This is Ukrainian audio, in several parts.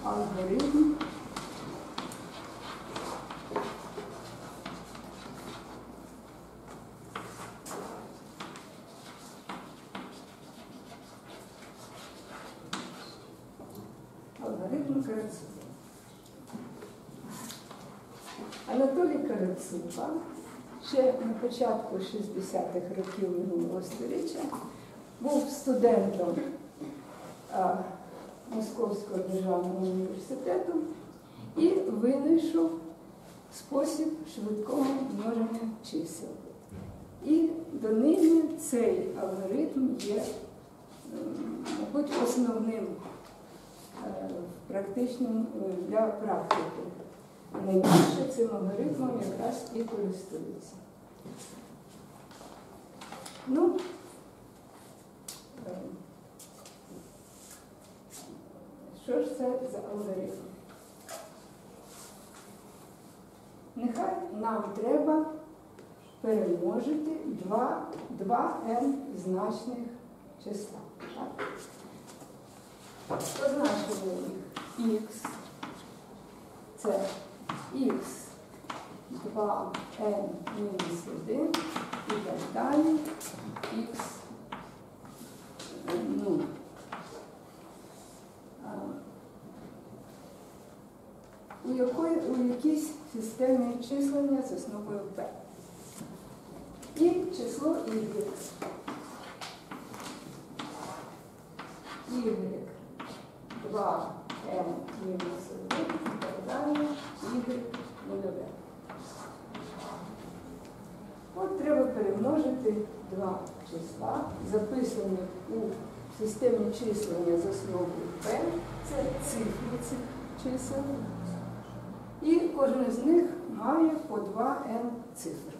алгоритм Карацупа. Анатолій Карацупа ще на початку 60-х років минулого століття був студентом Московського державного університету і винайшов спосіб швидкого множення чисел. І донині цей алгоритм є, мабуть, основним практичним для практики. Найбільше цим алгоритмом якраз і користуються. Ну, що ж це за алгоритм? Нехай нам треба перемножити два n значних числа. Так? Позначимо їх x, це x, 2n мінус 1 і так далі, x 0. У якійсь системі числення з основою p. І число y. Y 2n мінус 1 і так далі, y нульове. От треба перемножити два числа, записані у системі числення з основою p, це цифри цих чисел, і кожен з них має по 2n цифр.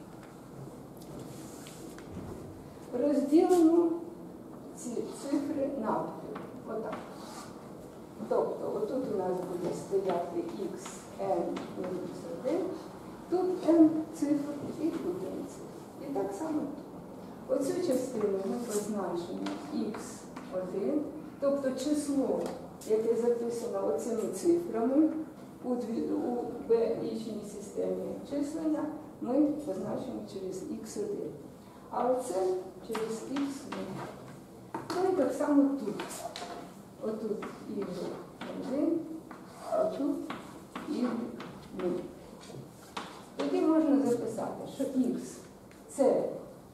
Розділимо ці цифри навпіл. Отак. Тобто, отут у нас буде стояти x, n мінус 1, тут n цифр і тут n цифр. І так само тут. Оцю частину ми позначимо x1, тобто число, яке записано оцими цифрами у b-ічній системі числення, ми позначимо через x1. А оце через x0. Ну і так само тут. Отут y1, а тут y0. Тоді можна записати, що x це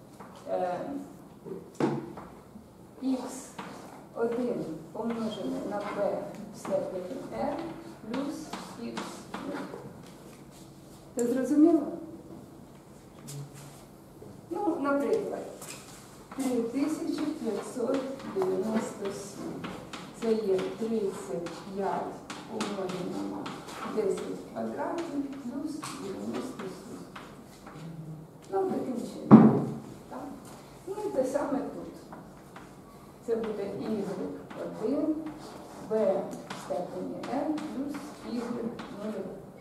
x1 помножене на b в степені r плюс x0. Це зрозуміло? Ну, наприклад, 3597. Це є 35 помножено на 10 квадратів плюс 97. Ну, таким чином. Так? Ну і те саме тут. Це буде y1, b в степені n плюс y0.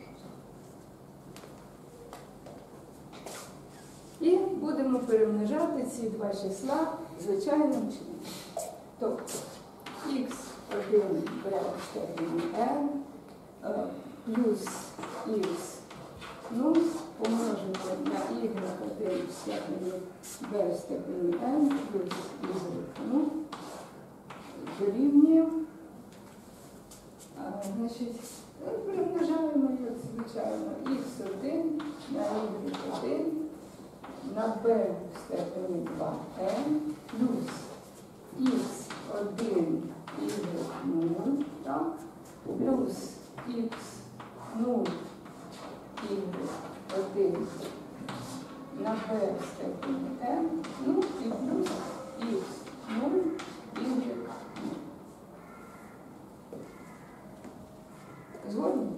І будемо перемножати ці два числа звичайним чином. Тобто x1 b в степені n плюс x0 помножити на y1 в степені b в степені n плюс y0 дорівнює. Значить, перемножаємо, як звичайно, x1 на y1 на b в степені 2n плюс x1 y0, так, плюс x0 y1 на b в степені n, ну і плюс x0 y0. Згодні?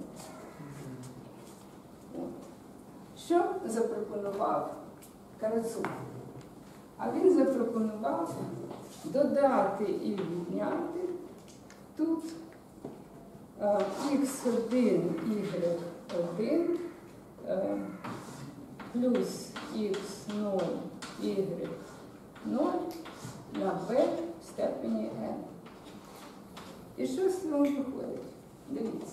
Що запропонував Карацупа? А він запропонував додати і відняти тут x1, y1 плюс x0, y0 на b в степені n. І що з цього виходить? Дивіться.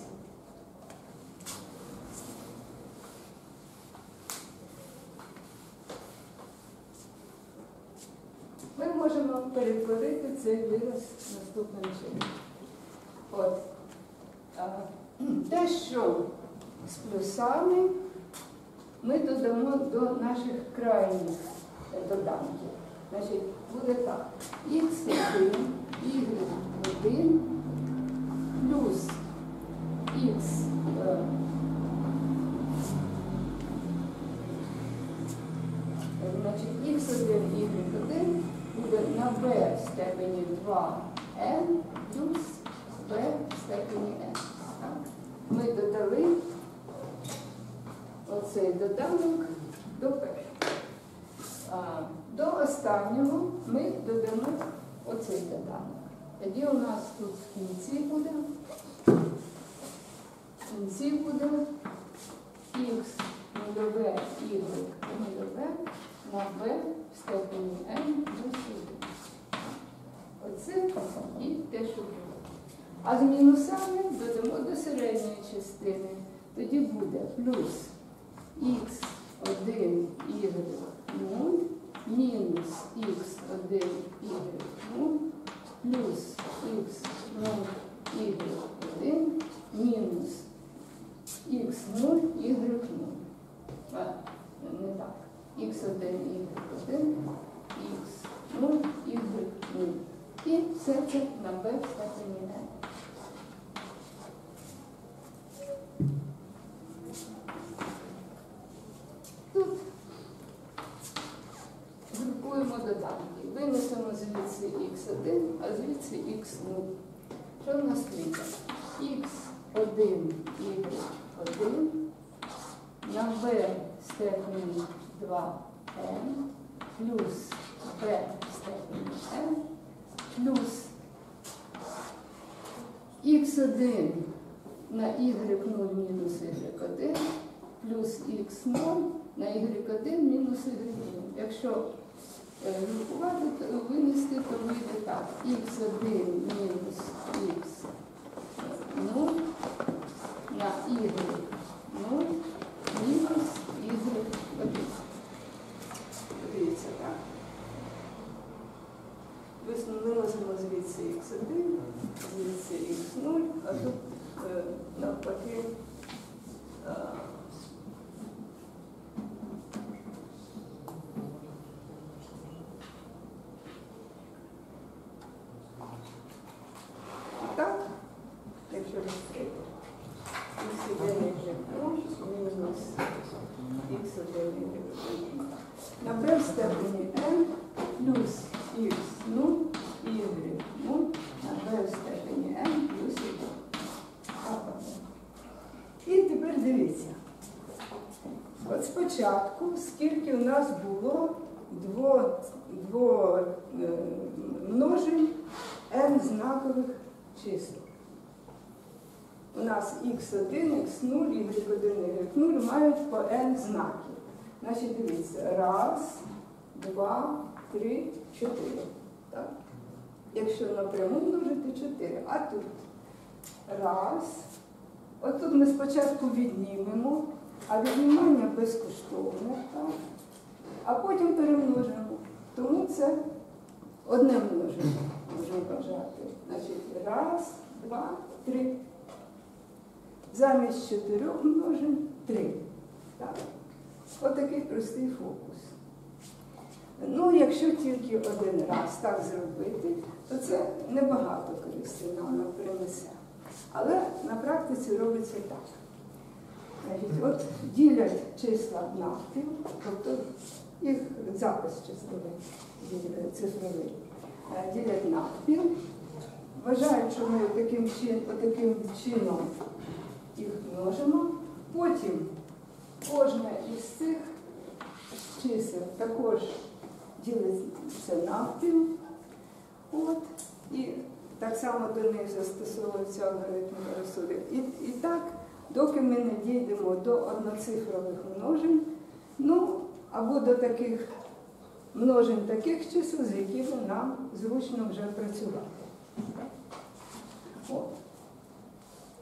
Ми можемо перетворити цей вираз наступним чином. От. Те, що з плюсами, ми додамо до наших крайніх доданків. Значить, буде так. Х1, y1 плюс х значить, х1, y1 буде на b в степені 2n плюс b в степені n. Так? Ми додали оцей доданок до першого. До останнього ми додамо оцей доданок. Тоді у нас тут в кінці буде х нульове, y нульове на b в степені n плюс 1. Оце і те, що було. А з мінусами додамо до середньої частини. Тоді буде плюс х1, y0, мінус х1, y0, плюс х0, y1, мінус х0, y0. Не так. х1, y1, х0, y0. І все це на b в степені n. Тут групуємо доданки. Винесемо звідси х1, а звідси х0. Що в нас вийде? х1, y1 на b в степені 2n плюс b в степені n плюс х1 на y0 мінус y1 плюс х0 на y1 мінус y0. Якщо групувати, то винести, то вийде так. х1 мінус х0 на y0 мінус y1. Дивіться, так? Виносимо звідси х1, звідси х0, а тут навпаки так, якщо розкрити, х1 мінус х1 на b в степені n плюс х0 y0 на b в степені n плюс y. І тепер дивіться. От спочатку, скільки у нас було множень n знакових чисел. У нас х1, х0, y1, y0 мають по n знаків. Значить, дивіться, раз, два, три, 4. Так? Якщо напряму множити 4. А тут раз. От тут ми спочатку віднімемо, а віднімання безкоштовне. Так? А потім перемножимо. Тому це одне множення, можемо вважати. Значить, раз, два, три. Замість 4 множень 3. Так? Ось такий простий фокус. Ну, якщо тільки один раз так зробити, то це небагато користі нам принесе. Але на практиці робиться так. Значить, от ділять числа навпіл, тобто їх запис цифровий, ділять навпіл, вважають, що ми таким чином їх множимо, потім кожне із цих чисел також ділиться навпіл, от, і так само до них застосовується алгоритм Росули. І так, доки ми не дійдемо до одноцифрових множень, ну, або до таких множень таких чисел, з якими нам зручно вже працювати. От.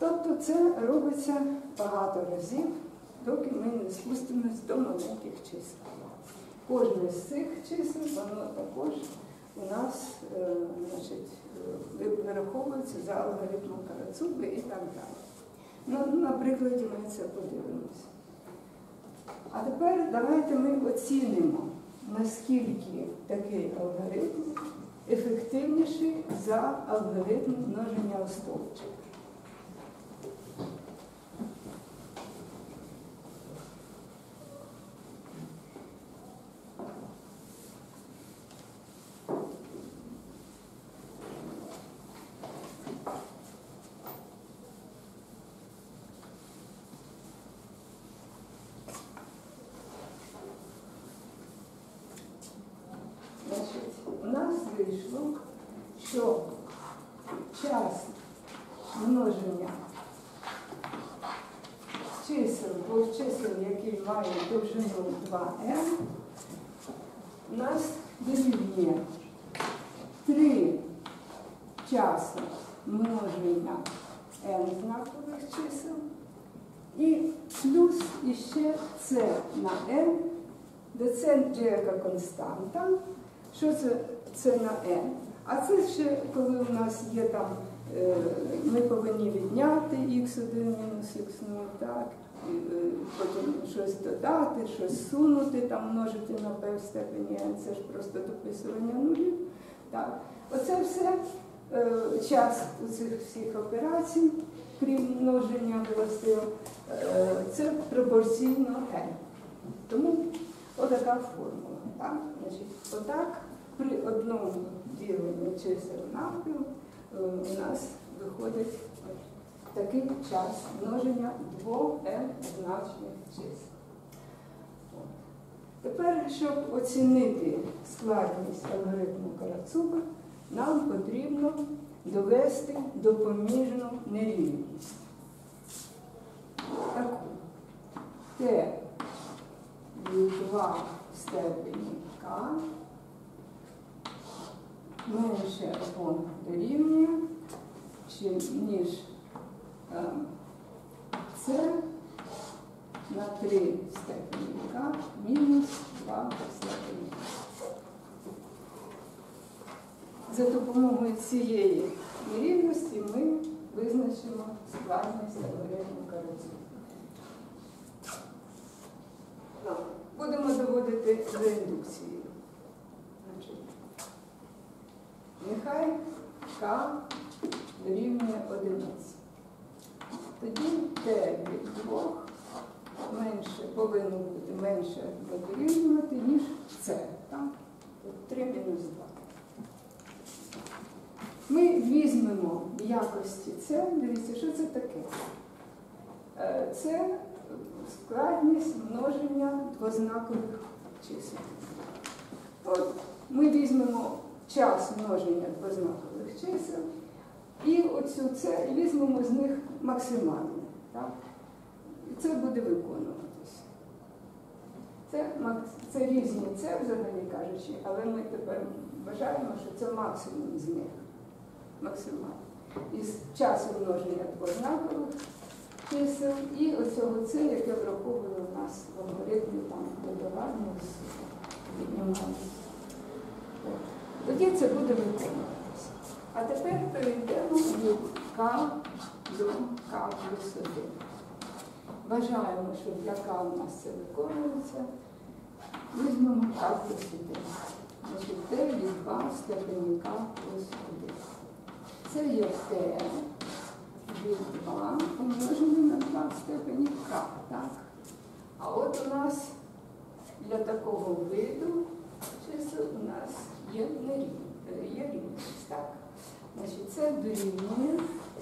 Тобто це робиться багато разів, доки ми не спустимось до маленьких чисел. Кожне з цих чисел, воно також у нас вираховується за алгоритмом Карацуби і так далі. На прикладі ми це подивимося. А тепер давайте ми оцінимо, наскільки такий алгоритм ефективніший за алгоритм множення у стовпчик. У нас вийшло, що час множення чисел, двох чисел, які мають довжину 2n, у нас дорівнює 3 часу множення n знакових чисел і плюс іще c на n, де це яка константа. Що це на n? А це ще, коли у нас є там, ми повинні відняти x1 мінус x0, так, потім щось додати, щось сунути, там множити на p в степені n, це ж просто дописування нулів. Так. Оце все час у цих всіх операцій, крім множення властив, це пропорційно n. Тому отака формула. Так? Значить, отак при одному діленні чисел навпіл у нас виходить такий час множення 2n значних чисел. Тепер, щоб оцінити складність алгоритму Карацуба, нам потрібно довести допоміжну нерівність. Таку. T від 2 в степені k менше або дорівнює, ніж c на 3 в степені k мінус 2 в степені k. За допомогою цієї нерівності ми визначимо складність алгоритму Карацуба. Будемо доводити за індукцією. Нехай k дорівнює 1. Тоді t від 2 повинно бути менше або дорівнювати, ніж c. Так? 3 мінус 2. Ми візьмемо в якості c, дивіться, що це таке. Це складність множення двознакових чисел. От ми візьмемо час множення двознакових чисел і оцю це візьмемо з них максимальне. Так? І це буде виконуватися. Це різні це, взагалі кажучи, але ми тепер вважаємо, що це максимум з них. Максимально. Із часу множення двознакових чисел і оцього це, яке враховує у нас в алгоритмі додавання з віднімання. Тоді це буде виконуватися. А тепер перейдемо від k до k плюс 1. Вважаємо, що для k у нас це виконується. Візьмемо k плюс 1. Значить, t від 2 в степені k плюс 1. Це є t від 2 помножене на 2 в степені k. Так? А от у нас для такого виду чисел у нас є рівність. Так? Значить, це дорівнює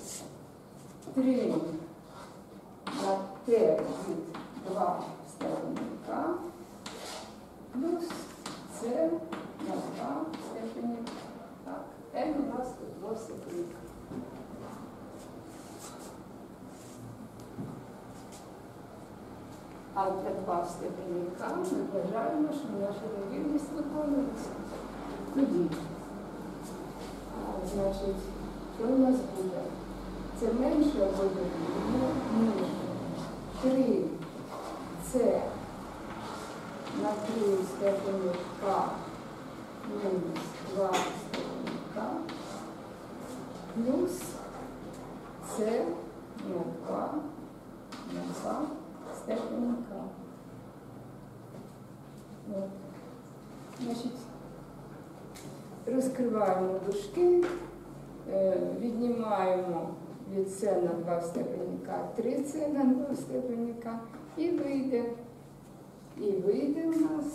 3 на t від 2 в степені k плюс c на 2 в степені k. Так? n у нас тут 2 в степені k. А для 2 в степені k ми вважаємо, що наша нерівність виконується. Тоді, значить, що у нас буде? це менше або дорівнює, ніж 3 це на 3 в степені k мінус 2 в степені k плюс це на 2 в степені k. От. Значить, розкриваємо дужки, віднімаємо від c на 2 в степені k 3c на 2 в степені k і вийде у нас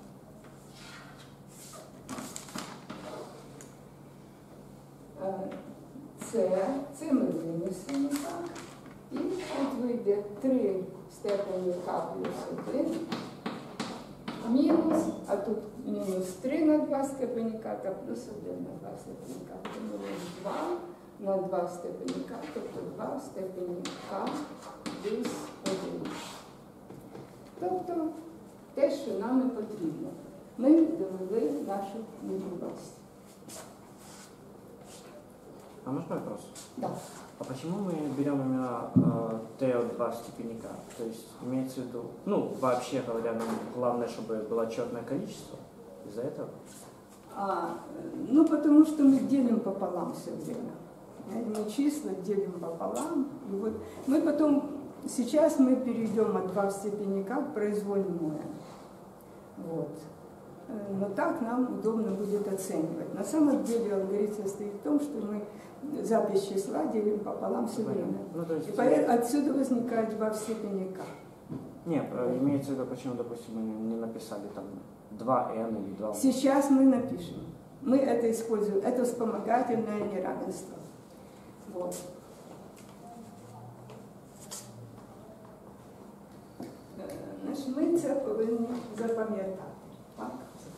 це ми винесемо так. І тут вийде 3 в степені k плюс 1 мінус, а тут мінус 3 на 2 в степені k та плюс 1 на 2 в степені k. Тому 2 на 2 в степені k, тобто 2 в степені k плюс 1. Тобто те, що нам і потрібно. Ми довели нашу нерівність. А можно вопрос? Да. А почему мы берем именно t от 2 в степени k? То есть имеется в виду, ну, вообще говоря, нам главное, чтобы было четное количество из-за этого? Ну, потому что мы делим пополам все время. Мы числа делим пополам. И вот мы потом, сейчас мы перейдем от 2 в степени k к произвольному n. Вот. Но так нам удобно будет оценивать. На самом деле алгоритм состоит в том, что мы запись числа делим пополам все время. Ну, то есть, И отсюда возникает 2 в степени k. Нет, имеется в виду, почему, допустим, мы не написали там 2n или 2. Сейчас мы напишем. Мы это используем. Это вспомогательное неравенство. Вот. Значить, ми це повинні запам'ятати. Так?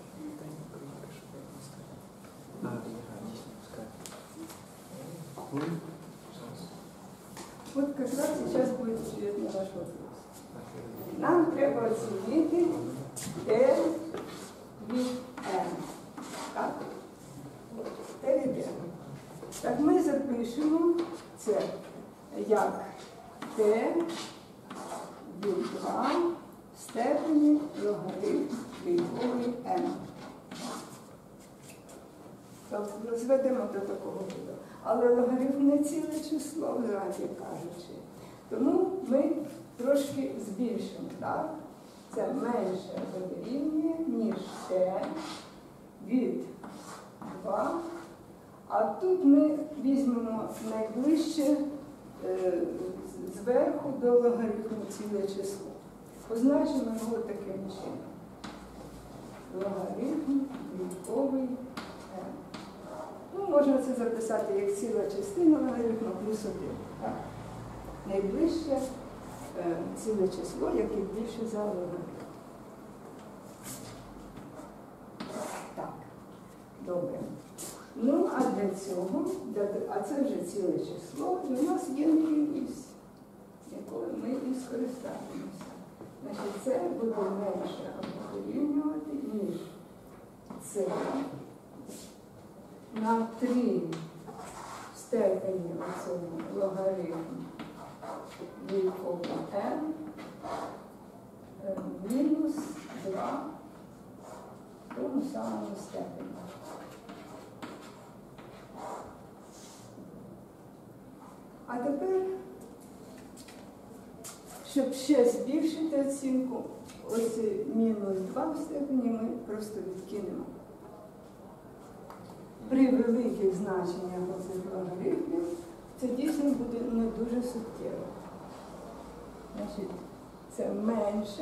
Вот как раз сейчас будет ответ на ваш вопрос. Нам треба оцінити t від n. Так? T від n. Так ми запишемо це як t від 2 в степені логарифм відповідь n. Тобто зведемо до такого виду. Але логарифм не ціле число, взагалі кажучи. Тому ми трошки збільшимо, так? Це менше або дорівнює, ніж t від 2. А тут ми візьмемо найближче зверху до логарифму ціле число. Позначимо його таким чином. Логарифм відповідь n. Ну, можна це записати як ціла частина логарифму плюс 1. Так? Найближче ціле число, яке більше за логарифм. Так, добре. Ну, а для цього, а це вже ціле число, і у нас є нерівність, якою ми і скористаємося. Значить, це буде менше або дорівнювати, ніж це на 3 в степені оцього логарифму відповідь n мінус 2 в тому самому степені. А тепер, щоб ще збільшити оцінку, ось мінус 2 в степені ми просто відкинемо. При великих значеннях оцих логарифмів це дійсно буде не дуже суттєво. Значить, це менше,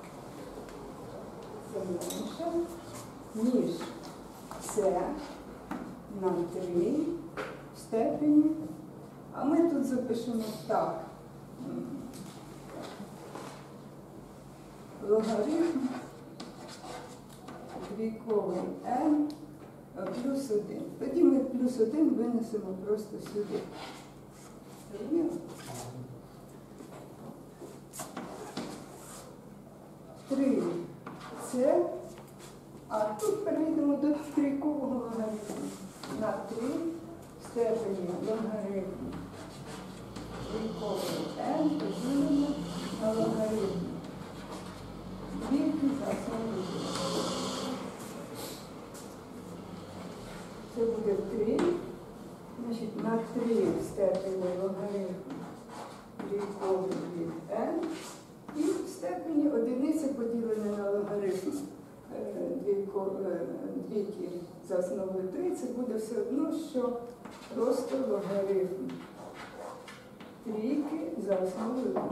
ніж це на 3 в степені. А ми тут запишемо так. Логарифм двійковий n плюс 1. Тоді ми плюс 1 винесемо просто сюди. Розуміло? 3 це, а тут перейдемо до трійкового логарифму. На 3 в степені логарифму двійкової n поділено на логарифм двійки за основою 2. Це буде 3. Значить, на 3 в степені логарифму двійковий від n і в степені одиниця поділена на логарифм двійки за основою 3, це буде все одно, що просто логарифм трійки за основою 2.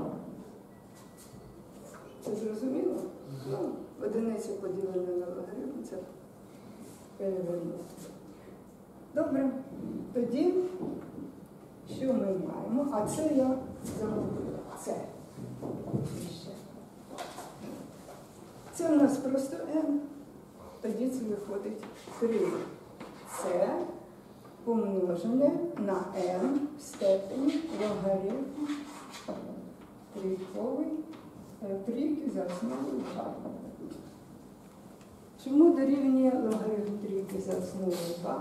Це зрозуміло? Ну, одиниця поділена на логарифм, це перевернути. Добре. Тоді, що ми маємо? А це я загубила. Це у нас просто n. Тоді це виходить 3. Це помножене на n в степені логарифм трійки за основою 2. Чому дорівнює логарифм трійки за основою 2?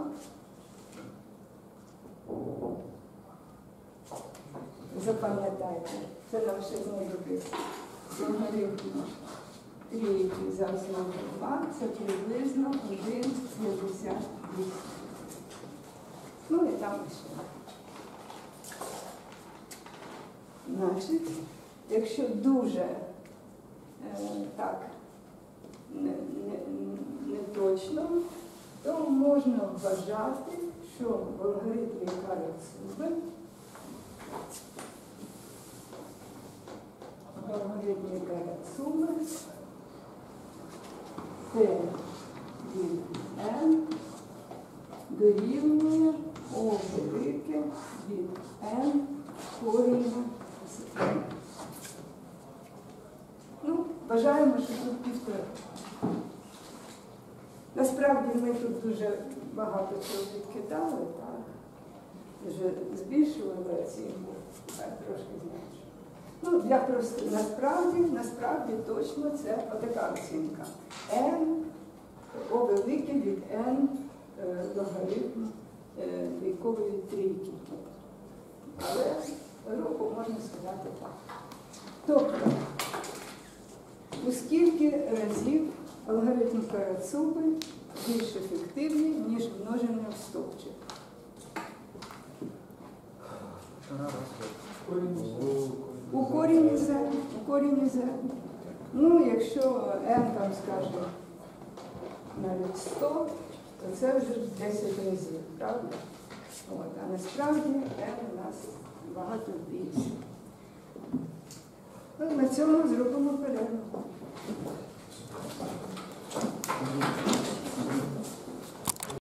Запам'ятайте, це нам ще знадобиться. Логарифм трійки за основою 2 це приблизно 1,58. Ну і там ще. Значить, якщо дуже так не точно, то можна вважати, що в алгоритмі Карацуби Т від n дорівнює О велике від n корінь з n. Ну, вважаємо, що тут 1,5. Насправді ми тут дуже багато чого відкидали, так? Вже збільшували оцінку, так, трошки зменшили. Ну, я просто насправді точно це отака оцінка. n, О велике від n логарифм двійкової трійки. Але руху можна сказати так. Тобто, у скільки разів алгоритм Карацуби більш ефективний, ніж множення в стовпчик? У корінь з n. Ну, якщо n там скаже навіть 100, то це вже 10 разів, правда? От, а насправді n у нас багато більше. Ну, на цьому зробимо перерву.